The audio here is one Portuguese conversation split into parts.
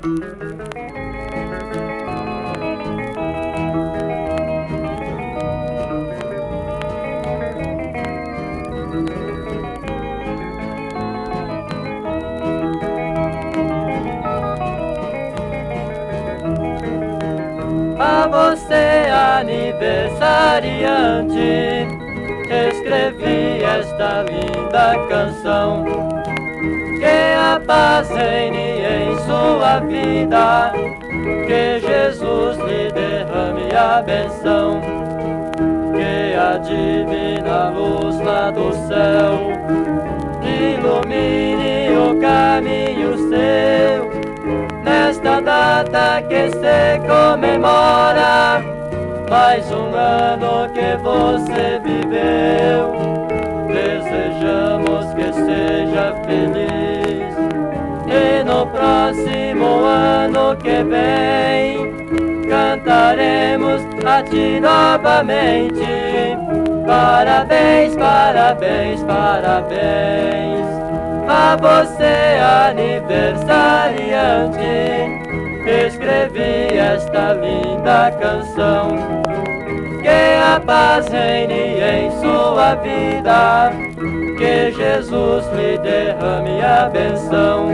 A você, aniversariante, escrevi esta linda canção. Que a paz reine em sua vida, que Jesus lhe derrame a benção. Que a divina luz lá do céu ilumine o caminho seu. Nesta data que se comemora mais um ano que você viveu, desejamos que seja feliz e no próximo ano que vem cantaremos a ti novamente. Parabéns, parabéns, parabéns a você, aniversariante. Escrevi esta linda canção. Que a paz reine em sua vida, que Jesus lhe derrame a benção.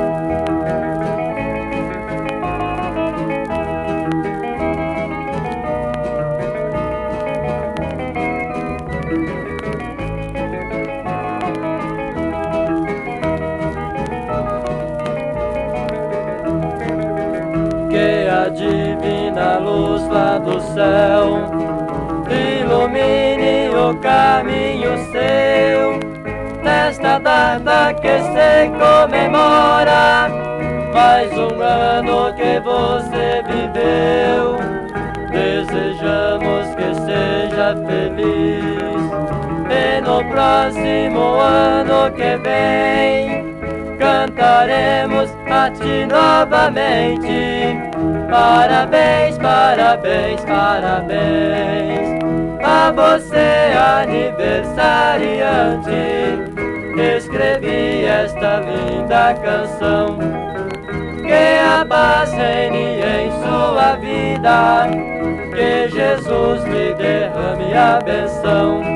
Que a divina luz lá do céu ilumine o caminho seu. Nesta data que se comemora mais um ano que você viveu, desejamos que seja feliz e no próximo ano que vem cantaremos a ti novamente. Parabéns, parabéns, parabéns a você, aniversariante. Escrevi esta linda canção. Que a paz reine em sua vida, que Jesus lhe derrame a benção.